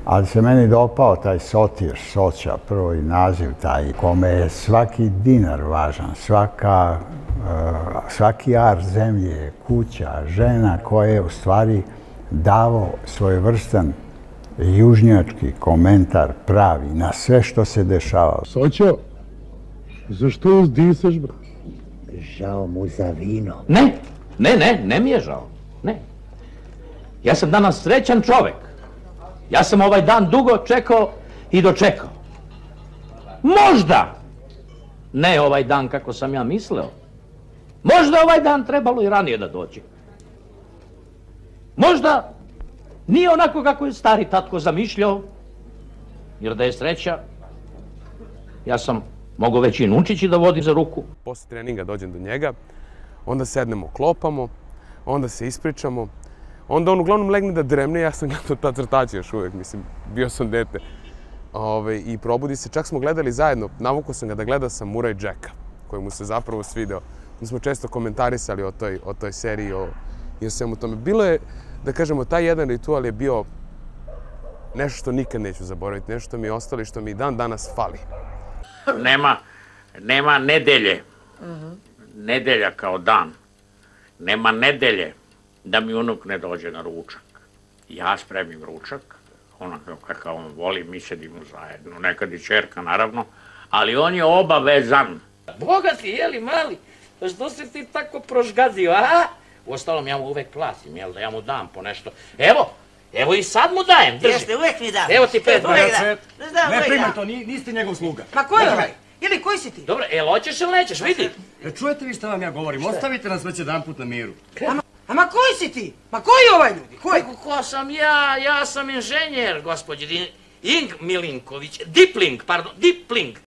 Ali se meni dopao taj Sotir, Soća, prvi naziv taj, kome je svaki dinar važan, svaki ar zemlje, kuća, žena koja je u stvari davao svojevrstan južnjački komentar pravi na sve što se dešavalo. Soćo, zašto uzdisaš, bro? Žao mu za vino. Ne mi je žao. Ne. Ja sam danas srećan čovek. Ja sam ovaj dan dugo čekao i dočekao. Možda ne ovaj dan kako sam ja mislio. Možda ovaj dan trebalo i ranije da dođe. Možda nije onako kako je stari tatko zamišljao, jer da je sreća, ja sam mogao već i Nunčići da vodim za ruku. Posle treninga dođem do njega, onda sednemo, klopamo, onda se ispričamo, onda on uglavnom legne da dremne, ja sam gledao ta crtača još uvek, mislim, bio sam dete. I probudi se, čak smo gledali zajedno, navukao sam ga da gleda Samuraj Jacka, koji mu se zapravo svideo. Mi smo često komentarisali o toj seriji i o svemu tome. Bilo je, da kažemo, taj jedan ritual je bio nešto što nikad neću zaboraviti, nešto što mi je ostalo i što mi dan danas fali. Nema nedelje, nedelja kao dan, nema nedelje da mi unuk ne dođe na ručak. Ja spremim ručak, onako kakav on voli, mi sedimo zajedno, nekad i čerka naravno, ali on je obavezan. Boga ti, jeli mali, što si ti tako prožgazio, a? Uostalom, ja mu uvek platim, jel da ja mu dam po nešto. Evo i sad mu dajem, drži. Jeste, uvek mi dam. Evo ti 5 maraka. Ne primaj to, niste njegov sluga. Ma ko je ovaj? Ili koji si ti? Dobro, hoćeš ili nećeš, vidi. Čujete vi šta vam ja govorim, ostavite nas već jedan put na miru. Ma koji si ti? Ma koji je ovaj ljudi? Koji? Ko sam ja? Ja sam inženjer, gospođe Ing Milinković, Dipling.